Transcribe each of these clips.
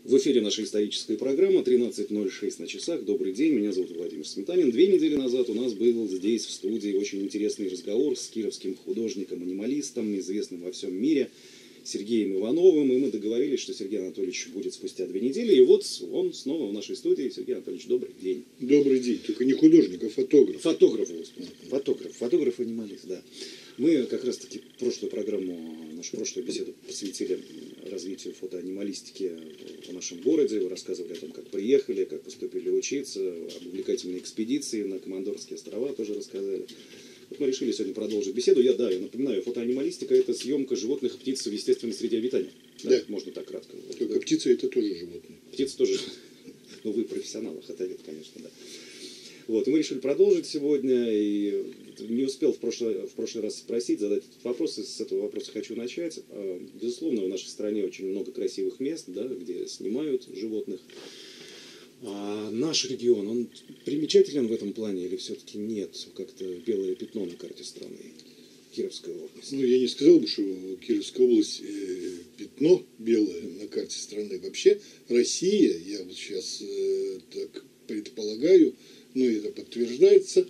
В эфире наша историческая программа, 13:06 на часах. Добрый день, меня зовут Владимир Сметанин. 2 недели назад у нас был здесь, в студии, очень интересный разговор с кировским художником-анималистом, известным во всем мире, Сергеем Ивановым. И мы договорились, что Сергей Анатольевич будет спустя 2 недели. И вот он снова в нашей студии. Сергей Анатольевич, добрый день. Добрый день. Только не художник, а фотограф. Фотограф-анималист, да. Мы как раз-таки прошлую программу, нашу прошлую беседу посвятили развитию фотоанималистики в нашем городе. Вы рассказывали о том, как приехали, как поступили учиться, об увлекательной экспедиции на Командорские острова тоже рассказали. Вот мы решили сегодня продолжить беседу. Я напоминаю, фотоанималистика — это съемка животных и птиц в естественной среде обитания. Да. Можно так кратко. Только птицы — это тоже животные. Птицы тоже. Ну, вы профессионал, фотовед, конечно, да. Вот, и мы решили продолжить сегодня, и не успел в прошлый раз спросить, задать этот вопрос, и с этого вопроса хочу начать. Безусловно, в нашей стране очень много красивых мест, да, где снимают животных. А наш регион, он примечателен в этом плане или все-таки нет? Как-то белое пятно на карте страны, Кировская область? Ну, я не сказал бы, что Кировская область пятно белое на карте страны. Вообще Россия, я вот сейчас так предполагаю, но это подтверждается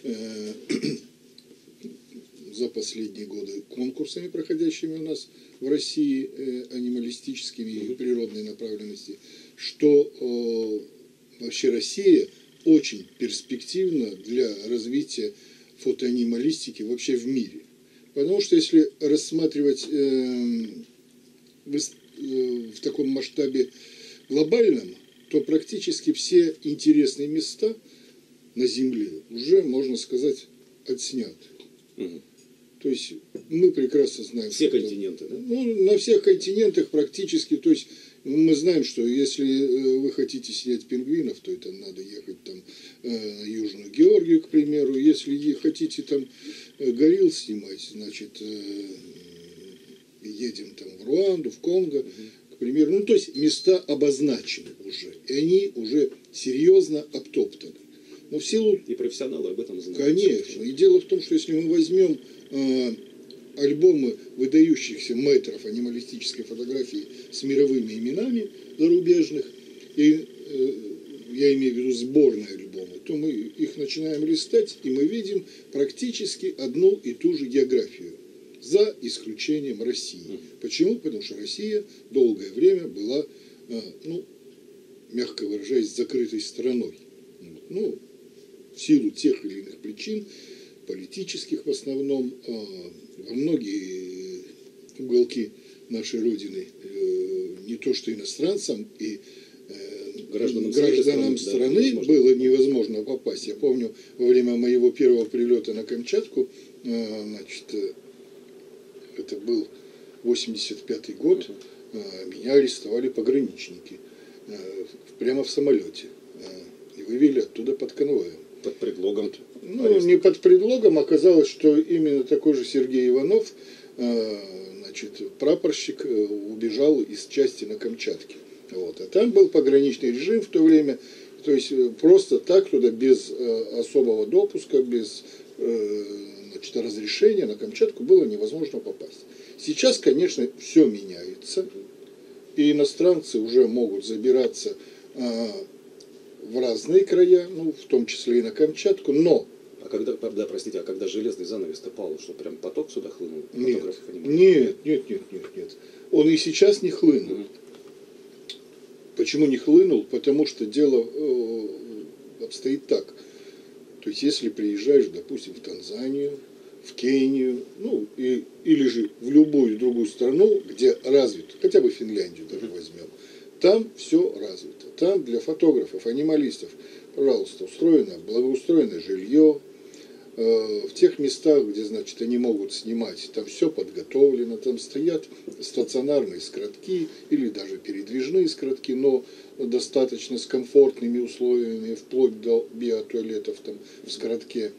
за последние годы конкурсами, проходящими у нас в России, анималистическими и природной направленности, что вообще Россия очень перспективна для развития фотоанималистики вообще в мире. Потому что если рассматривать в таком масштабе глобальном, то практически все интересные места на Земле уже, можно сказать, отсняты. То есть мы прекрасно знаем... Все континенты, да? Ну, на всех континентах практически. То есть мы знаем, что если вы хотите снять пингвинов, то это надо ехать там на Южную Георгию, к примеру. Если хотите там горилл снимать, значит, едем там в Руанду, в Конго, к примеру. Ну, то есть места обозначены уже. И они уже серьезно обтоптаны. Но в силу... И профессионалы об этом знают. Конечно. И дело в том, что если мы возьмем альбомы выдающихся мэтров анималистической фотографии с мировыми именами зарубежных, и я имею в виду сборные альбомы, то мы их начинаем листать, и мы видим практически одну и ту же географию, за исключением России. Почему? Потому что Россия долгое время была, ну, мягко выражаясь, закрытой страной. Ну, в силу тех или иных причин, политических в основном, во многие уголки нашей Родины, не то что иностранцам, и гражданам страны было невозможно попасть. Я помню, во время моего первого прилета на Камчатку, значит, это был 85-й год, меня арестовали пограничники прямо в самолете и вывели оттуда под конвоем. Под предлогом? Ну, не под предлогом, оказалось, что именно такой же Сергей Иванов, значит, прапорщик, убежал из части на Камчатке. Вот. А там был пограничный режим в то время, то есть просто так туда без особого допуска, без значит, разрешения на Камчатку было невозможно попасть. Сейчас, конечно, все меняется, и иностранцы уже могут забираться в разные края, ну, в том числе и на Камчатку, но... А когда железный занавес-то пал, что прям поток сюда хлынул? Нет. Он и сейчас не хлынул. Почему не хлынул? Потому что дело обстоит так. То есть, если приезжаешь, допустим, в Танзанию, в Кению, ну, или же в любую другую страну, где развит, хотя бы Финляндию даже возьмем, там все развито. Там для фотографов, анималистов, пожалуйста, благоустроенное жилье. В тех местах, где, значит, они могут снимать, там все подготовлено, там стоят стационарные скоротки или даже передвижные скоротки, но достаточно с комфортными условиями, вплоть до биотуалетов там в скоротке.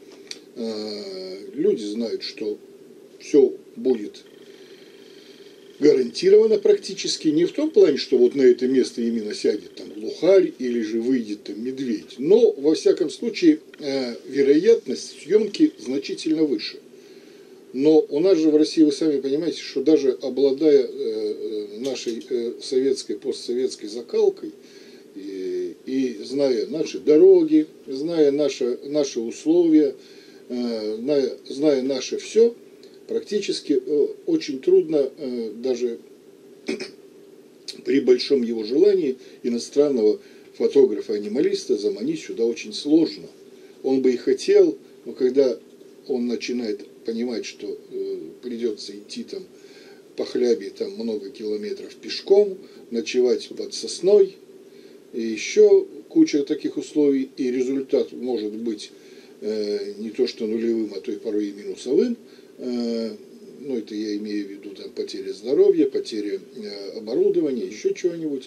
Люди знают, что все будет гарантированно практически, не в том плане, что вот на это место именно сядет там глухарь или же выйдет там медведь, но во всяком случае вероятность съемки значительно выше. Но у нас же в России, вы сами понимаете, что даже обладая нашей советской, постсоветской закалкой, и зная наши дороги, зная наши условия, зная наше все, практически очень трудно даже при большом его желании иностранного фотографа-анималиста заманить сюда очень сложно. Он бы и хотел, но когда он начинает понимать, что придется идти там по хлябе там много километров пешком, ночевать под сосной, и еще куча таких условий, и результат может быть не то что нулевым, а то и порой и минусовым. Ну, это я имею в виду там потеря здоровья, потеря оборудования, еще чего-нибудь.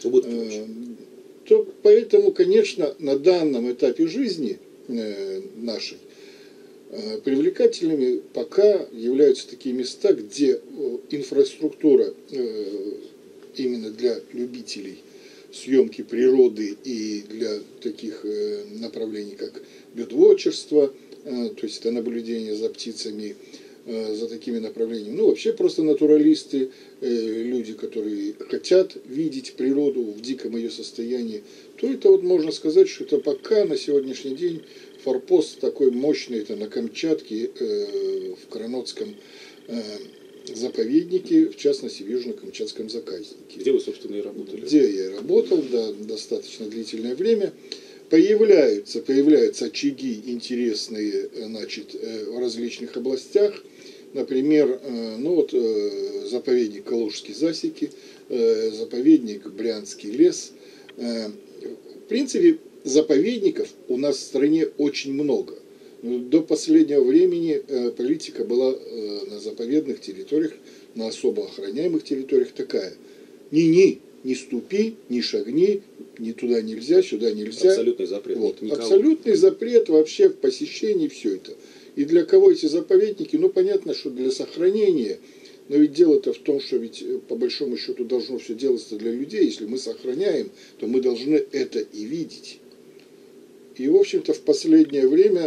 То поэтому, конечно, на данном этапе жизни нашей привлекательными пока являются такие места, где инфраструктура именно для любителей съемки природы и для таких направлений, как бёрдвотчерство, то есть это наблюдение за птицами, за такими направлениями. Ну, вообще просто натуралисты, люди, которые хотят видеть природу в диком ее состоянии, то это вот можно сказать, что это пока на сегодняшний день форпост такой мощный, это на Камчатке, в Коронотском заповеднике, в частности, в Южно-Камчатском заказнике. Где вы, собственно, и работали? Где я работал, да, достаточно длительное время. Появляются очаги интересные, значит, в различных областях. Например, ну вот, заповедник Калужские засеки, заповедник Брянский лес. В принципе, заповедников у нас в стране очень много. До последнего времени политика была на заповедных территориях, на особо охраняемых территориях такая. Не ступи, не шагни, ни туда нельзя, сюда нельзя. Абсолютный запрет. Вот. Абсолютный запрет вообще в посещении, все это. И для кого эти заповедники? Ну, понятно, что для сохранения. Но ведь дело-то в том, что ведь по большому счету должно все делаться для людей. Если мы сохраняем, то мы должны это и видеть. И, в общем-то, в последнее время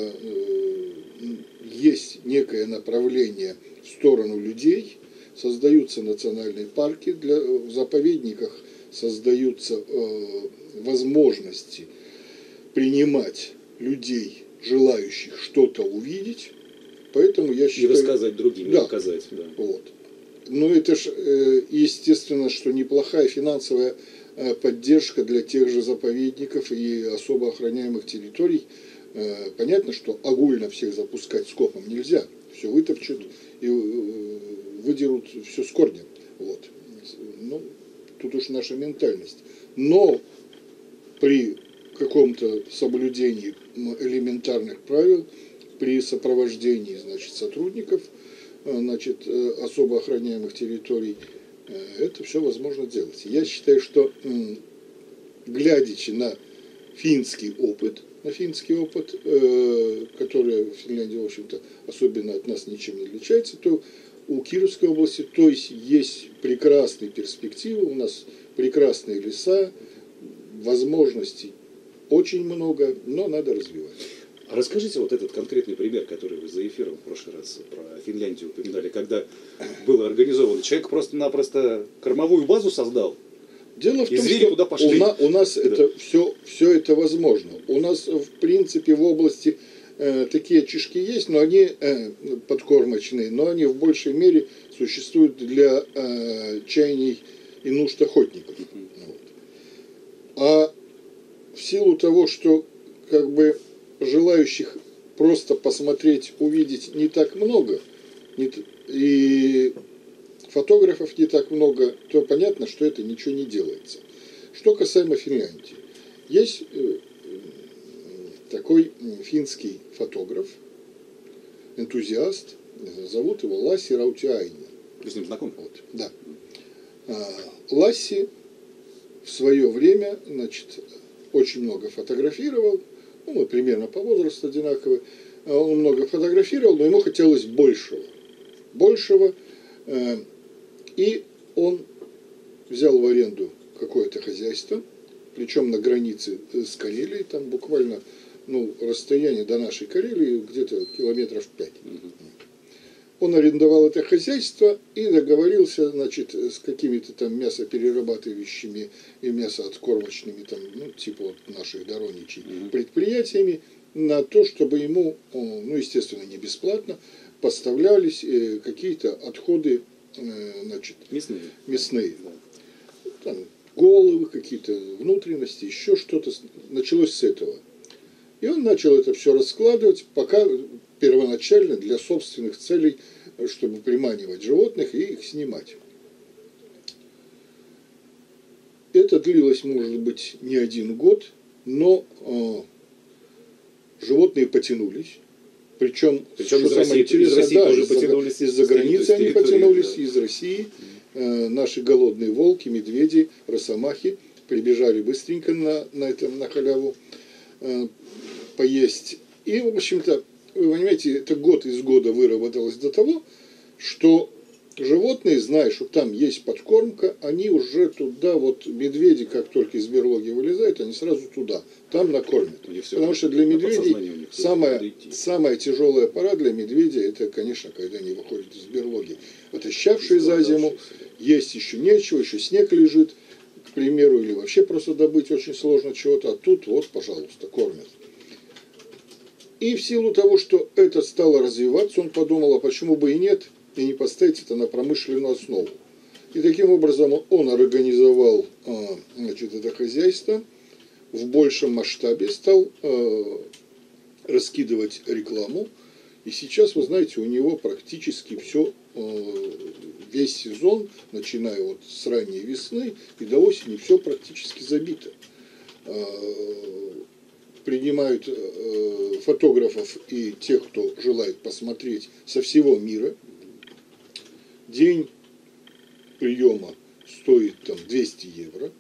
есть некое направление в сторону людей. Создаются национальные парки, в заповедниках создаются возможности принимать людей, желающих что-то увидеть. Поэтому я считаю... И рассказать другим, да, показать. Да. Вот. Но это же, естественно, что неплохая финансовая поддержка для тех же заповедников и особо охраняемых территорий. Понятно, что огульно всех запускать скопом нельзя. Все вытопчут и выдерут все с корнем. Вот. Ну, тут уж наша ментальность. Но при каком-то соблюдении элементарных правил, при сопровождении, значит, сотрудников, значит, особо охраняемых территорий, это все возможно делать. Я считаю, что, глядячи на финский опыт, который в Финляндии, в общем-то, особенно от нас ничем не отличается, то у Кировской области, то есть прекрасные перспективы, у нас прекрасные леса, возможностей очень много, но надо развивать. А расскажите вот этот конкретный пример, который вы за эфиром в прошлый раз про Финляндию упоминали, когда было организовано. Человек просто-напросто кормовую базу создал. Дело в том, звери что туда пошли. у нас да. Это все это возможно. У нас, в принципе, в области такие очишки есть, но они подкормочные, но они в большей мере существуют для чаяний и нужд охотников. Вот. А в силу того, что как бы желающих просто посмотреть, увидеть не так много, и фотографов не так много, то понятно, что это ничего не делается. Что касаемо Финляндии. Есть такой финский фотограф, энтузиаст, зовут его Ласси Раутиаinen. Вы с ним знакомы? Вот, да. Ласси в свое время, значит, очень много фотографировал. Ну, мы примерно по возрасту одинаковые. Он много фотографировал, но ему хотелось большего. И он взял в аренду какое-то хозяйство, причем на границе с Карелией, там буквально расстояние до нашей Карелии где-то километров 5. он арендовал это хозяйство и договорился, значит, с какими-то там мясоперерабатывающими и мясооткормочными, там, ну, типа вот наших Дороничей, предприятиями, на то, чтобы ему, ну, естественно, не бесплатно, поставлялись какие-то отходы, значит, мясные. Да. Там, головы, какие-то внутренности, еще что-то. Началось с этого. И он начал это все раскладывать, пока первоначально для собственных целей, чтобы приманивать животных и их снимать. Это длилось, может быть, не 1 год, но животные потянулись. Причем что из самое интересное, России тоже потянулись. Из-за границы они потянулись, да. Из России. Наши голодные волки, медведи, росомахи прибежали быстренько на халяву поесть. И, в общем-то, вы понимаете, это год из года выработалось до того, что животные, зная, что там есть подкормка, они уже туда, вот медведи, как только из берлоги вылезают, они сразу туда, там накормят. Потому что для медведей самая тяжелая пора для медведя, это, конечно, когда они выходят из берлоги. Отощавшие за зиму, есть еще нечего, еще снег лежит, к примеру, или вообще просто добыть очень сложно чего-то, а тут вот, пожалуйста, кормят. И в силу того, что это стало развиваться, он подумал, а почему бы и нет, и не поставить это на промышленную основу. И таким образом он организовал, значит, это хозяйство в большем масштабе, стал раскидывать рекламу. И сейчас, вы знаете, у него практически все, весь сезон, начиная вот с ранней весны и до осени, все практически забито. Принимают фотографов и тех, кто желает посмотреть со всего мира. День приема стоит там 200 евро.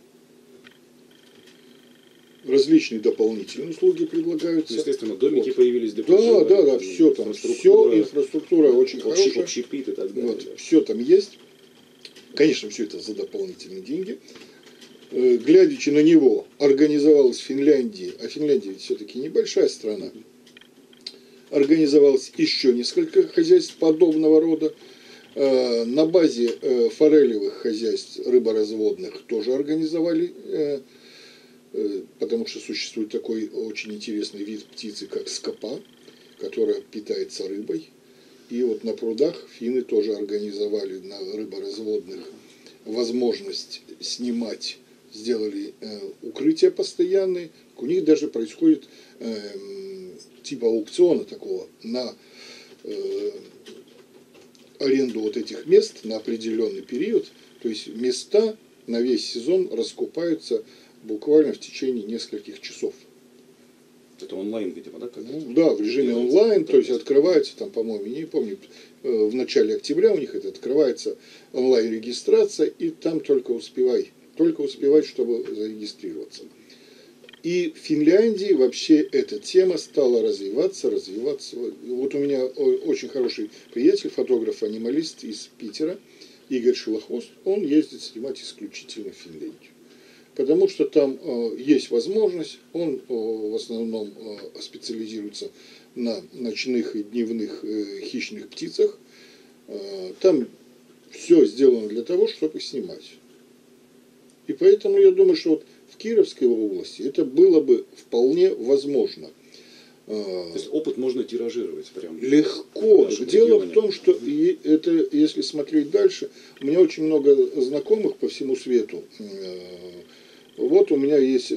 Различные дополнительные услуги предлагаются. Естественно, домики вот. появились для проживания. Да, все там, инфраструктура очень хорошая. Общепит и так далее. Вот, все там есть. Конечно, все это за дополнительные деньги. Глядячи на него, организовалась Финляндия, а Финляндия ведь все-таки небольшая страна, организовалось еще несколько хозяйств подобного рода. На базе форелевых хозяйств рыборазводных тоже организовали, потому что существует такой очень интересный вид птицы, как скопа, которая питается рыбой. И вот на прудах финны тоже организовали на рыборазводных возможность снимать, сделали укрытия постоянные. У них даже происходит типа аукциона такого на аренду вот этих мест на определенный период. То есть места на весь сезон раскупаются буквально в течение нескольких часов. Это онлайн, видимо, да? Да, в режиме онлайн, то есть открывается, там, по-моему, не помню, в начале октября у них это открывается онлайн-регистрация, и там только успевать, чтобы зарегистрироваться. И в Финляндии вообще эта тема стала развиваться. Вот у меня очень хороший приятель, фотограф-анималист из Питера, Игорь Шилохвост, он ездит снимать исключительно в Финляндию. Потому что там есть возможность, он в основном специализируется на ночных и дневных хищных птицах. Там все сделано для того, чтобы снимать. И поэтому я думаю, что вот в Кировской области это было бы вполне возможно. То есть опыт можно тиражировать прям. Легко. Дело в том, что это, если смотреть дальше, у меня очень много знакомых по всему свету. Вот у меня есть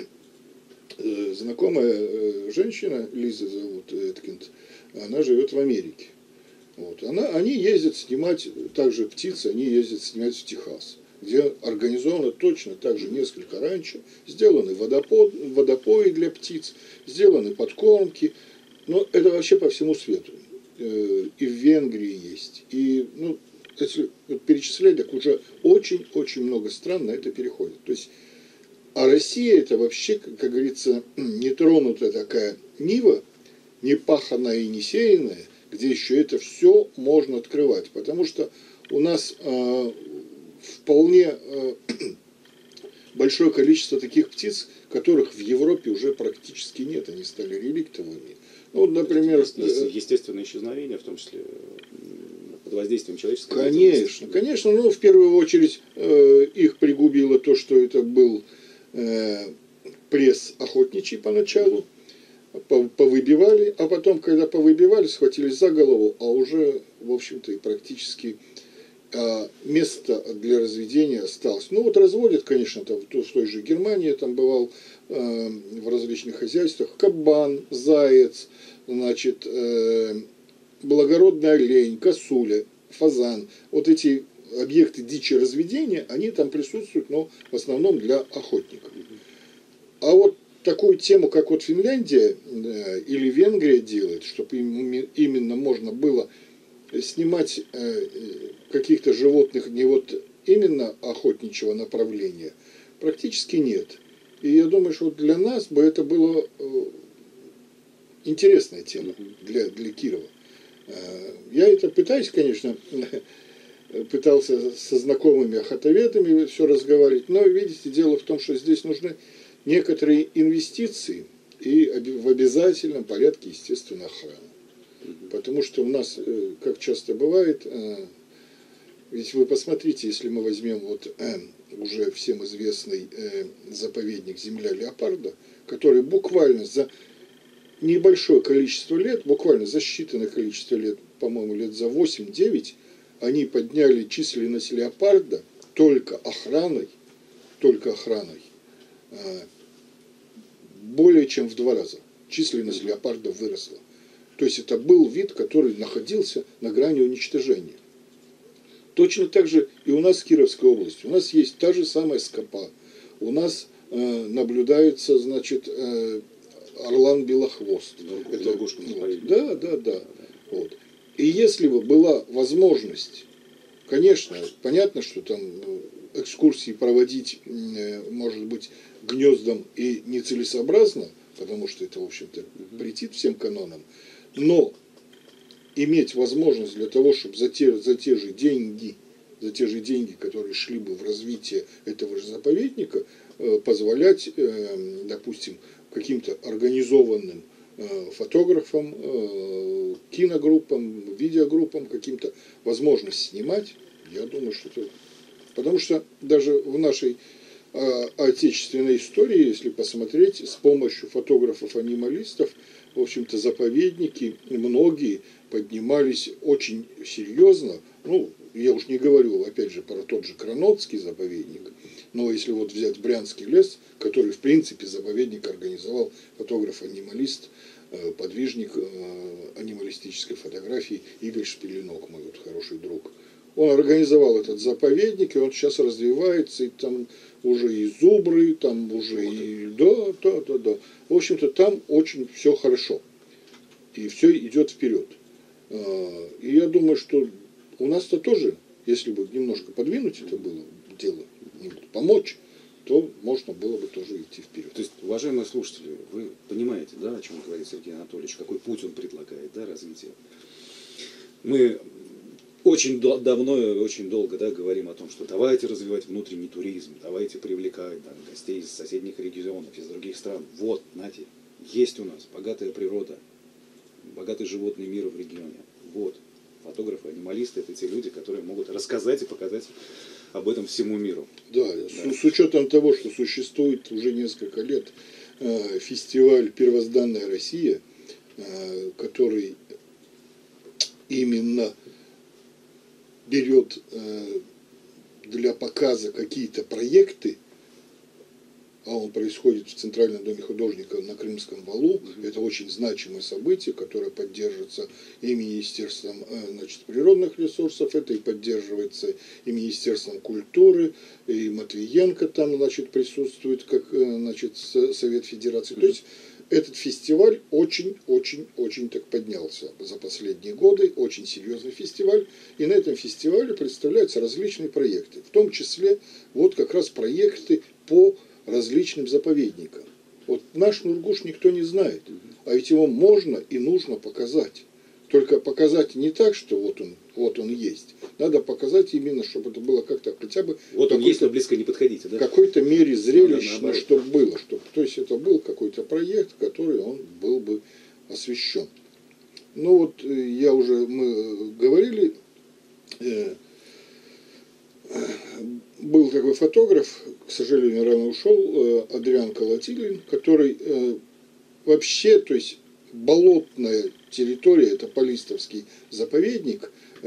знакомая женщина, Лиза зовут Эткинд, она живет в Америке. Вот. Они ездят снимать, также птицы, они ездят снимать в Техас, где организовано точно так же несколько раньше, сделаны водопои для птиц, сделаны подкормки, но это вообще по всему свету. И в Венгрии есть, и, ну, если перечислять, так уже очень-очень много стран на это переходит. То есть, а Россия это вообще, как говорится, нетронутая такая нива, не паханая и не сеянная, где еще это все можно открывать. Потому что у нас вполне большое количество таких птиц, которых в Европе уже практически нет, они стали реликтовыми. Ну, вот, например, естественное исчезновение, в том числе под воздействием человеческой Конечно, конечно. Ну, в первую очередь, их пригубило то, что это был пресс охотничий поначалу. Повыбивали, а потом, когда повыбивали, схватились за голову, а уже, в общем-то, и практически место для разведения осталось. Ну, вот разводят, конечно, там, в той же Германии, я там бывал в различных хозяйствах, кабан, заяц, значит, благородный олень, косуля, фазан. Вот эти объекты дичи разведения, они там присутствуют, но в основном для охотников. А вот такую тему, как вот Финляндия или Венгрия делает, чтобы именно можно было снимать каких-то животных не вот именно охотничьего направления, практически нет. И я думаю, что для нас бы это было интересная тема для Кирова. Я это пытаюсь, конечно, пытался со знакомыми охотоведами все разговаривать, но, видите, дело в том, что здесь нужны некоторые инвестиции и в обязательном порядке, естественно, охрана. Потому что у нас, как часто бывает, ведь вы посмотрите, если мы возьмем вот уже всем известный заповедник «Земля леопарда», который буквально за небольшое количество лет, буквально за считанное количество лет, по-моему, лет за 8-9, они подняли численность леопарда только охраной, более чем в 2 раза. Численность леопарда выросла. То есть это был вид, который находился на грани уничтожения. Точно так же и у нас в Кировской области. У нас есть та же самая скопа. У нас наблюдается, значит, орлан белохвост. Да. Вот. И если бы была возможность, конечно, понятно, что там экскурсии проводить, может быть, гнездом и нецелесообразно, потому что это, в общем-то, претит всем канонам, но иметь возможность для того, чтобы за те же деньги, которые шли бы в развитие этого же заповедника, позволять, допустим, каким-то организованным фотографам, киногруппам, видеогруппам, каким-то возможность снимать, я думаю, что это... Потому что даже в нашей отечественной истории, если посмотреть, с помощью фотографов-анималистов, в общем-то, заповедники многие поднимались очень серьезно. Ну, я уж не говорю, опять же, про тот же Кранотский заповедник, но если вот взять Брянский лес, который, в принципе, заповедник организовал фотограф-анималист, подвижник анималистической фотографии Игорь Шпилинок, мой вот хороший друг. Он организовал этот заповедник, и он сейчас развивается, и там уже и зубры, там уже и... Да. В общем-то, там очень все хорошо. И все идет вперед. И я думаю, что у нас-то тоже, если бы немножко подвинуть это было дело, помочь, то можно было бы тоже идти вперед. То есть, уважаемые слушатели, вы понимаете, да, о чем говорит Сергей Анатольевич, какой путь он предлагает, да, развитие. Мы очень давно и очень долго, да, говорим о том, что давайте развивать внутренний туризм, давайте привлекать, да, гостей из соседних регионов, из других стран. Вот, знаете, есть у нас богатая природа, богатый животный мир в регионе. Вот, фотографы, анималисты — это те люди, которые могут рассказать и показать об этом всему миру. Да. С учетом того, что существует уже несколько лет фестиваль «Первозданная Россия», который именно берет для показа какие-то проекты, а он происходит в Центральном доме художника на Крымском валу. Это очень значимое событие, которое поддерживается и Министерством, значит, природных ресурсов, это и поддерживается и Министерством культуры, и Матвиенко там, значит, присутствует как, значит, Совет Федерации. То есть этот фестиваль очень так поднялся за последние годы, очень серьезный фестиваль, и на этом фестивале представляются различные проекты, в том числе вот как раз проекты по различным заповедникам. Вот наш Нургуш никто не знает, а ведь его можно и нужно показать. Только показать не так, что вот он есть. Надо показать именно, чтобы это было как-то хотя бы... Вот он есть, но близко не подходите, да? В какой-то мере зрелищно, чтобы было. То есть это был какой-то проект, который он был бы освещен. Ну вот мы говорили Был такой фотограф, к сожалению, рано ушел, Адриан Колотилин, который вообще, то есть болотная территория, это Полистовский заповедник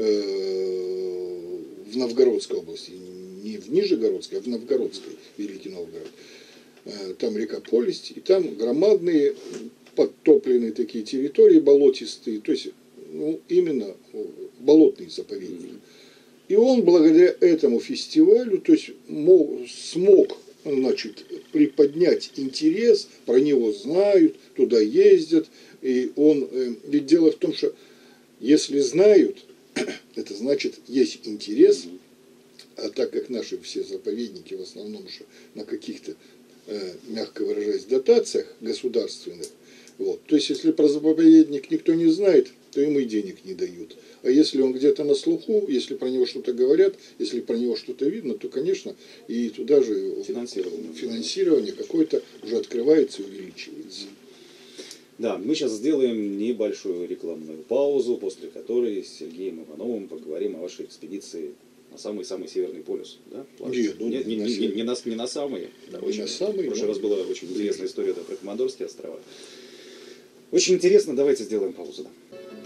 в Новгородской области, не в Нижегородской, а в Новгородской, Великий Новгород. Там река Полесть, и там громадные подтопленные такие территории болотистые, то есть именно болотный заповедник. И он благодаря этому фестивалю, то есть смог, значит, приподнять интерес, про него знают, туда ездят. И он, ведь дело в том, что если знают, это значит есть интерес, а так как наши все заповедники в основном что на каких-то, мягко выражаясь, дотациях государственных, вот, то есть если про заповедник никто не знает, то ему и денег не дают. А если он где-то на слуху, если про него что-то говорят, если про него что-то видно, то, конечно, и туда же финансирование какое-то уже открывается и увеличивается. Да, мы сейчас сделаем небольшую рекламную паузу, после которой с Сергеем Ивановым поговорим о вашей экспедиции на самый-самый Северный полюс. Да? Нет, не на самый. Да, не на самый. В прошлый раз была очень интересная история про Командорские острова. Очень интересно, давайте сделаем паузу. Да.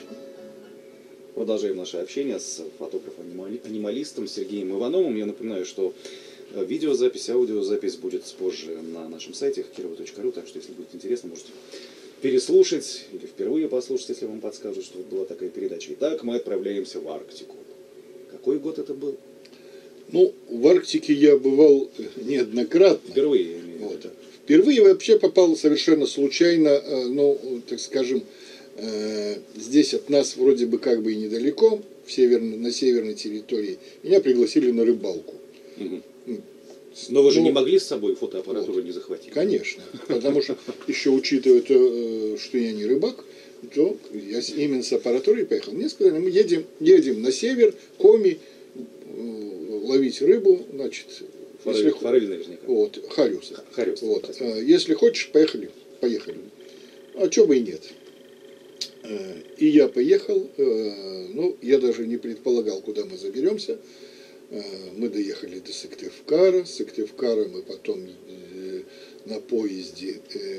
Продолжаем наше общение с фотографом-анималистом Сергеем Ивановым. Я напоминаю, что видеозапись, аудиозапись будет позже на нашем сайте kirova.ru, так что если будет интересно, можете переслушать или впервые послушать, если вам подскажут, что была такая передача. Итак, мы отправляемся в Арктику. Какой год это был? Ну, в Арктике я бывал неоднократно. Впервые. Вот. Впервые вообще попал совершенно случайно, ну, так скажем, здесь от нас вроде бы как бы и недалеко, на северной территории. Меня пригласили на рыбалку. Угу. Но вы же не могли с собой фотоаппаратуру не захватить? Конечно, потому что еще учитывая то, что я не рыбак, то я именно с аппаратурой поехал. Мне сказали, мы едем на север, Коми, ловить рыбу, значит... Форель наверняка. Вот, хариус. Вот. Спасибо. Если хочешь, поехали. А чего бы и нет. И я поехал, ну, я даже не предполагал, куда мы заберемся. Мы доехали до Сыктывкара. С Сыктывкара мы потом на поезде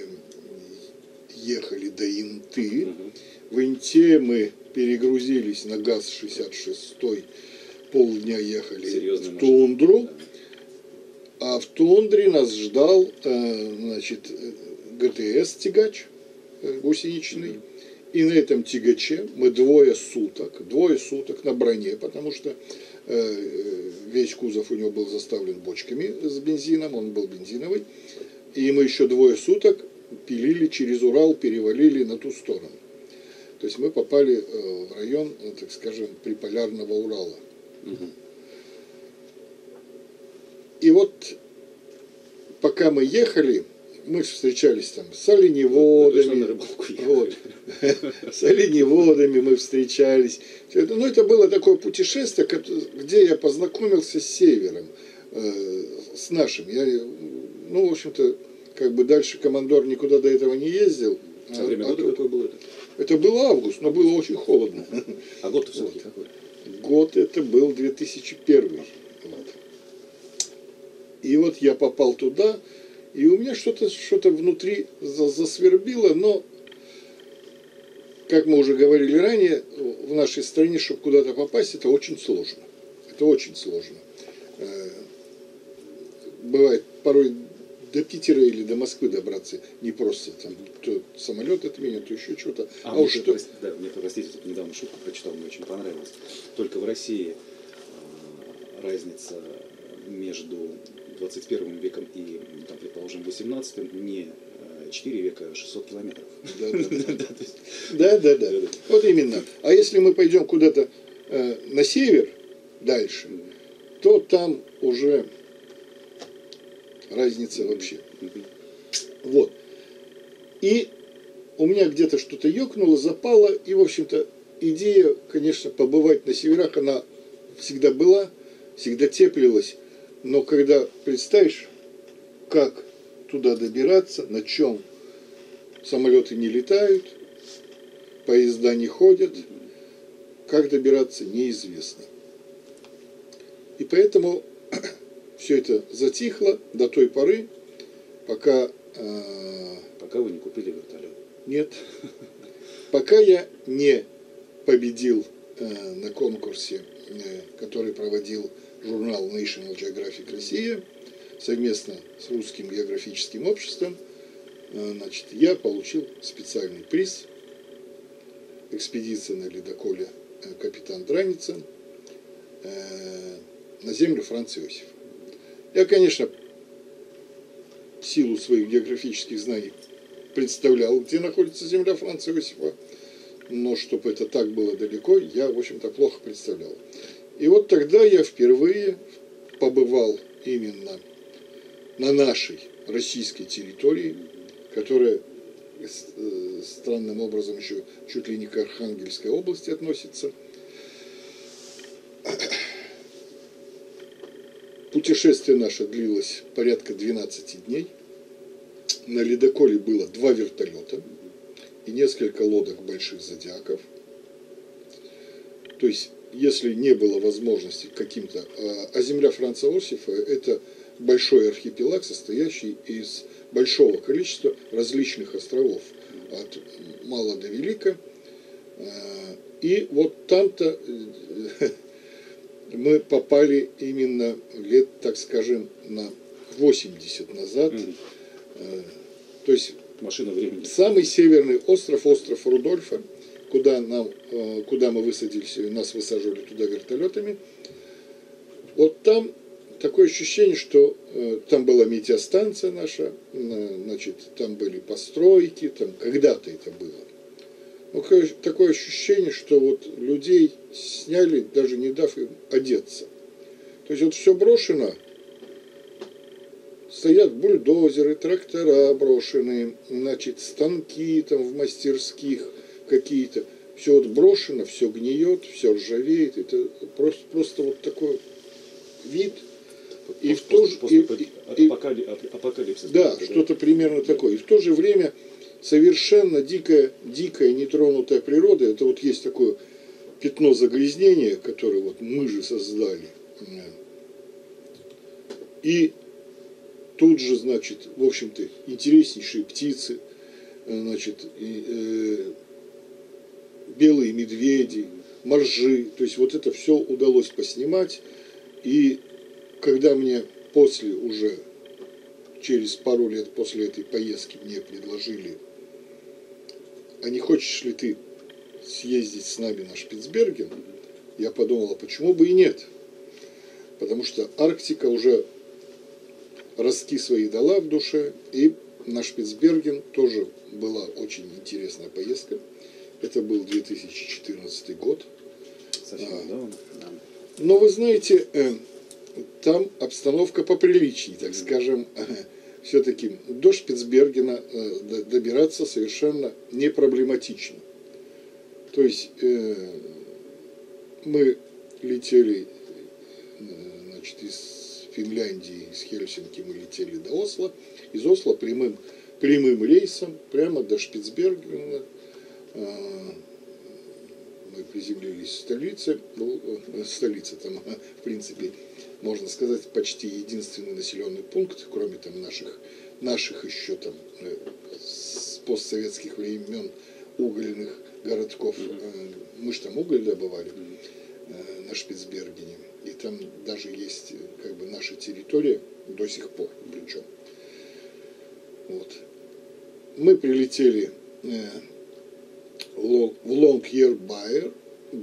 ехали до Инты. В Инте мы перегрузились на ГАЗ-66, полдня ехали в тундру. А в тундре нас ждал, значит, ГТС-тягач гусеничный. И на этом тягаче мы двое суток на броне, потому что весь кузов у него был заставлен бочками с бензином, он был бензиновый. И мы еще 2 суток пилили через Урал, перевалили на ту сторону. То есть мы попали в район, так скажем, приполярного Урала. Угу. И вот пока мы ехали, мы встречались там с оленеводами. Вот. С оленеводами мы встречались. Ну, это было такое путешествие, где я познакомился с севером, с нашим. Я, ну, в общем-то, как бы дальше командор никуда до этого не ездил. А время года какое было это? Это был август, но было очень холодно. А год-то все-таки какой? Год это был 2001. Вот. И вот я попал туда, и у меня что-то внутри засвербило, но, как мы уже говорили ранее, в нашей стране, чтобы куда-то попасть, это очень сложно. Это очень сложно. Бывает порой до Питера или до Москвы добраться не просто там, то самолет отменят, то еще что-то. Простите, тут недавно шутку прочитал, мне очень понравилось. Только в России разница между 21 веком и, там, предположим, 18 не 4 века, а 600 километров. Да. Вот именно. А если мы пойдем куда-то на север дальше, то там уже разница вообще. Вот. И у меня где-то что-то ёкнуло, запало, и, в общем-то, идея, конечно, побывать на северах, она всегда была, всегда теплилась. Но когда представишь, как туда добираться, на чем самолеты не летают, поезда не ходят, как добираться, неизвестно. И поэтому все это затихло до той поры, пока... Пока вы не купили вертолет. Нет. Пока я не победил на конкурсе, который проводил журнал National Geographic Россия совместно с Русским географическим обществом, значит, я получил специальный приз «Экспедиция на ледоколе капитан Драницын» на землю Франца Иосифа. Я, конечно, в силу своих географических знаний представлял, где находится земля Франца Иосифа, но чтобы это так было далеко, я, в общем-то, плохо представлял. И вот тогда я впервые побывал именно на нашей российской территории, которая странным образом еще чуть ли не к Архангельской области относится. Путешествие наше длилось порядка 12 дней. На ледоколе было 2 вертолета и несколько лодок больших зодиаков. То есть, если не было возможности каким-то... А земля Франца Иосифа – это большой архипелаг, состоящий из большого количества различных островов, от мала до велика. И вот там-то мы попали именно лет, так скажем, на 80 назад. То есть машина времени. Самый северный остров, остров Рудольфа, куда мы высадились, нас высаживали туда вертолетами. Вот там такое ощущение, что там была метеостанция наша, значит, там были постройки, там когда-то это было. Но такое ощущение, что вот людей сняли, даже не дав им одеться. То есть вот все брошено, стоят бульдозеры, трактора брошенные, значит, станки там в мастерских какие-то. Все вот брошено, все гниет, все ржавеет. Это просто вот такой вид. И в то же апокалипсис. Да, что-то примерно такое. И в то же время совершенно дикая, нетронутая природа. Это вот есть такое пятно загрязнения, которое вот мы же создали. И тут же, значит, в общем-то, интереснейшие птицы, значит, белые медведи, моржи. То есть вот это все удалось поснимать. И когда мне уже через пару лет после этой поездки мне предложили, а не хочешь ли ты съездить с нами на Шпицберген, я подумал, а почему бы и нет? Потому что Арктика уже ростки свои дала в душе, и на Шпицберген тоже была очень интересная поездка. Это был 2014 год. Совсем недавно. Но вы знаете, там обстановка поприличнее, так скажем. Все-таки до Шпицбергена добираться совершенно не проблематично. То есть мы летели, значит, из Финляндии, из Хельсинки мы летели до Осло. Из Осло прямым рейсом прямо до Шпицбергена. Мы приземлились в столице. Столица там, в принципе, можно сказать, почти единственный населенный пункт, кроме там наших еще там с постсоветских времен угольных городков. Мы же там уголь добывали на Шпицбергене. И там даже есть как бы наша территория до сих пор. Причем. Вот. Мы прилетели в Лонгьербайен.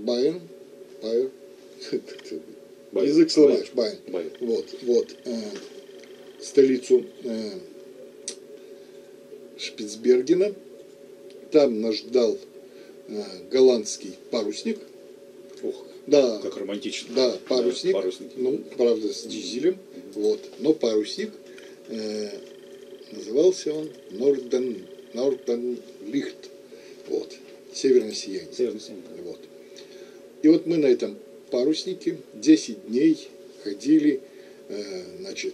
Язык сломаешь, Байен. Вот, столицу Шпицбергена. Там нас ждал голландский парусник. Ох, да, как романтично. Да, парусник. Да, парусник. Ну, правда, с дизелем. Вот, но парусник. Назывался он Норденлихт. Вот, северное сияние. Северное сияние. Вот. И вот мы на этом паруснике 10 дней ходили, значит,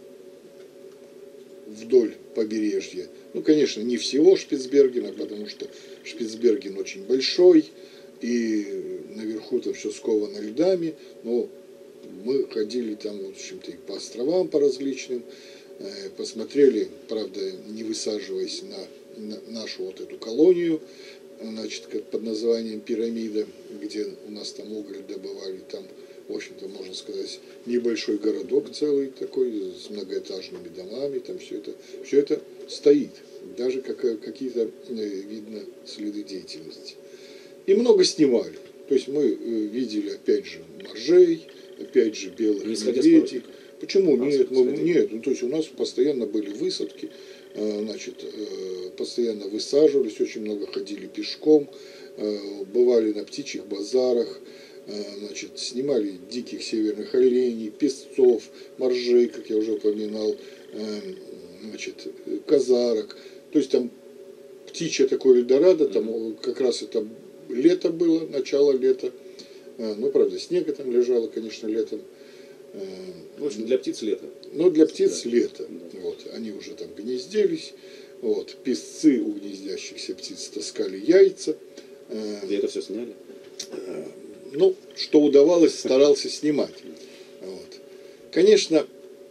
вдоль побережья. Ну, конечно, не всего Шпицбергена, потому что Шпицберген очень большой, и наверху там все сковано льдами, но Мы ходили там, в общем-то, и по островам по различным, посмотрели, правда, не высаживаясь на нашу вот эту колонию, значит, под названием Пирамида, где у нас там уголь добывали, там, в общем-то, можно сказать, небольшой городок целый такой, с многоэтажными домами, там все это стоит, даже какие-то, видно, следы деятельности. И много снимали. То есть мы видели, опять же, моржей, опять же, белых медведей. Почему? Нет, ну, то есть у нас постоянно были высадки, значит, постоянно высаживались, очень много ходили пешком, бывали на птичьих базарах, значит, снимали диких северных оленей, песцов, моржей, как я уже упоминал, значит, казарок. То есть там птичье такое Эльдорадо, там как раз это лето было, начало лета. Ну, правда, снега там лежало, конечно, летом. В общем, для птиц лето. Ну, для птиц лето. Да. Вот, они уже там гнездились. Вот, песцы у гнездящихся птиц таскали яйца. И это все сняли? Ну, что удавалось, старался снимать. Вот. Конечно,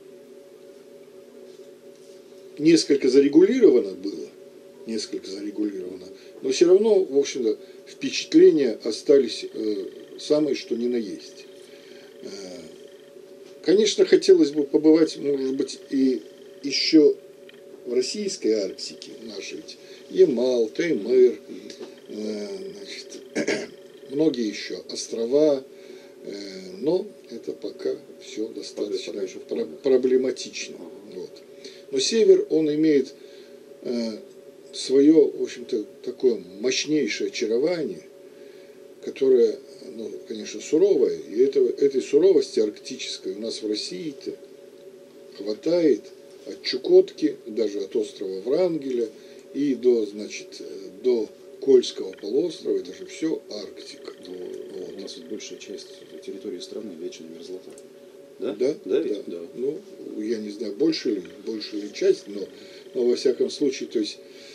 несколько зарегулировано было, но все равно, в общем-то, впечатления остались самые, что ни на есть. Конечно, хотелось бы побывать, может быть, и еще в российской Арктике нашей, Ямал, Таймыр, значит, многие еще острова, но это пока все достаточно проблематично. Вот. Но север, он имеет свое, в общем-то, такое мощнейшее очарование, которое, ну, конечно, суровое, и этой суровости арктической у нас в России-то хватает от Чукотки, даже от острова Врангеля и до, значит, до Кольского полуострова, это же все Арктика. Вот. У нас ведь большая часть территории страны вечно мерзлота. Да? Да, да, да. Да. Ну, я не знаю, больше ли часть, но во всяком случае, то есть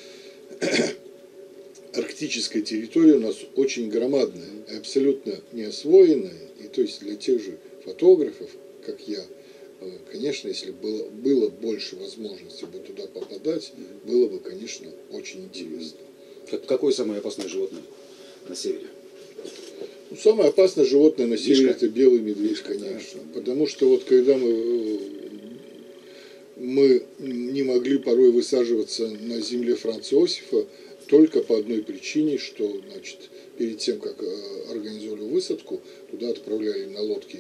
арктическая территория у нас очень громадная, абсолютно не освоенная, и то есть для тех же фотографов, как я, конечно, если было больше возможностей бы туда попадать, было бы, конечно, очень интересно. Какое самое опасное животное на севере? Ну, самое опасное животное на севере — Мишка? это белый медведь, конечно. Потому что вот когда мы не могли порой высаживаться на земле Франца Иосифа только по одной причине, что, значит, перед тем, как организовали высадку, туда отправляли на лодке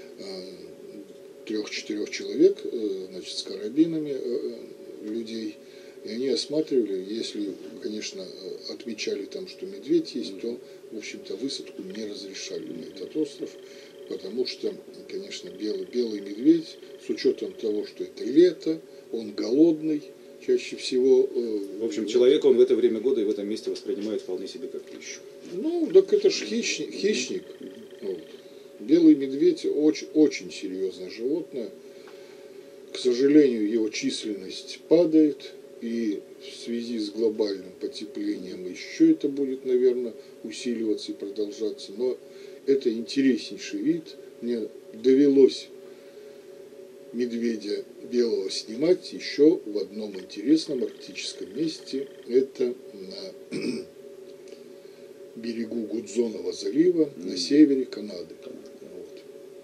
3-4 человек, значит, с карабинами людей, и они осматривали, если, конечно, отмечали там, что медведь есть, то, в общем-то, высадку не разрешали на этот остров, потому что, конечно, белый медведь, с учетом того, что это лето, он голодный, чаще всего... В общем, человека он в это время года и в этом месте воспринимает вполне себе как пищу. Ну, так это же хищник. Вот. Белый медведь очень, очень серьезное животное. К сожалению, его численность падает, и в связи с глобальным потеплением еще это будет, наверное, усиливаться и продолжаться. Но это интереснейший вид. Мне довелось медведя белого снимать еще в одном интересном арктическом месте. Это на берегу Гудзонова залива на севере Канады. Вот.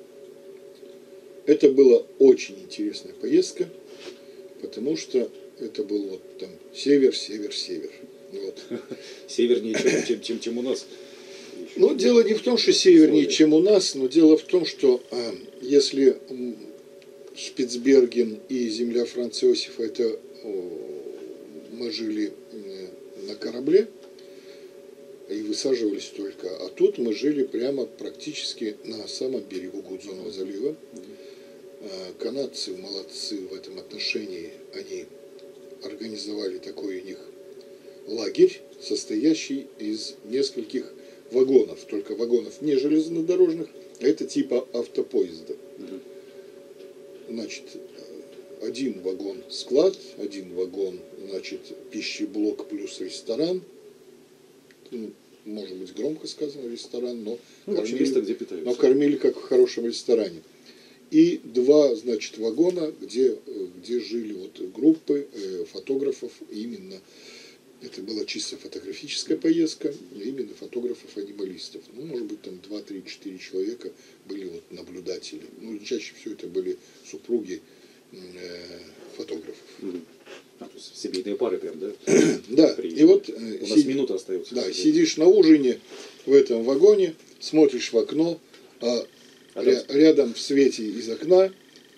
Это была очень интересная поездка, потому что это был вот там север. Вот. Севернее, чем у нас. Но дело не в том, что севернее, чем у нас, но дело в том, что если Шпицберген и земля Франца Иосифа, это мы жили на корабле и высаживались только, а тут мы жили прямо практически на самом берегу Гудзонова залива. Канадцы молодцы в этом отношении, они организовали такой у них лагерь, состоящий из нескольких вагонов, только вагонов не железнодорожных, а это типа автопоезда. Значит, один вагон склад, один вагон, значит, пищеблок плюс ресторан. Ну, может быть, громко сказано ресторан, но, место, где питаются. Но кормили как в хорошем ресторане. и 2, значит, вагона, где жили вот группы фотографов, именно это была чисто фотографическая поездка, именно фотографов-анималистов. Ну, может быть, там 2, 3, 4 человека были вот наблюдатели. Ну, чаще всего это были супруги фотографов. То есть семейные пары прям, да? Да, и вот у нас минута остается. Да, сидишь на ужине в этом вагоне, смотришь в окно, а рядом в свете из окна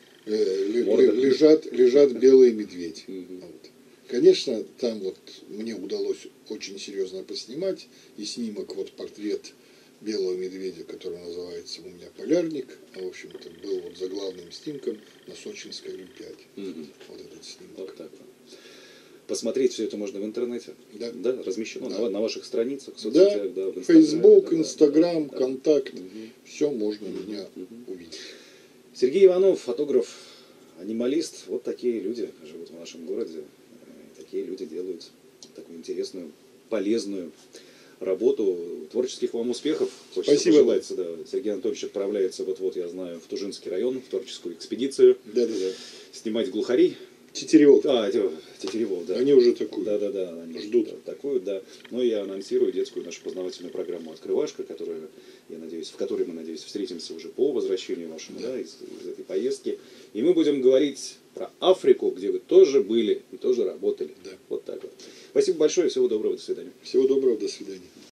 лежат белые медведи. Вот. Конечно, там вот мне удалось очень серьезно поснимать, и снимок, вот портрет белого медведя, который называется у меня «Полярник», в общем-то, был вот заглавным снимком на Сочинской Олимпиаде. Вот этот снимок. Вот так вот. Посмотреть все это можно в интернете. Да. Да, размещено Да. на ваших страницах, в соцсетях, да, в Facebook, да, Instagram, да. Контакт, все можно меня увидеть. Сергей Иванов, фотограф, анималист. Вот такие люди живут в нашем городе. Такие люди делают такую интересную, полезную работу. Творческих вам успехов. Хочется Спасибо. пожелать. Да. Сергей Анатольевич отправляется вот-вот, я знаю, в Тужинский район, в творческую экспедицию. Да-да-да. Снимать глухарей. Тетеревов. Тетеревов, да. Они уже такую. Да, они ждут. Такую, да. Но я анонсирую детскую нашу познавательную программу «Открывашка», в которой мы, надеюсь, встретимся уже по возвращению вашему, да, из этой поездки. И мы будем говорить про Африку, где вы тоже были и тоже работали. Да. Вот так вот. Спасибо большое, всего доброго, до свидания. Всего доброго, до свидания.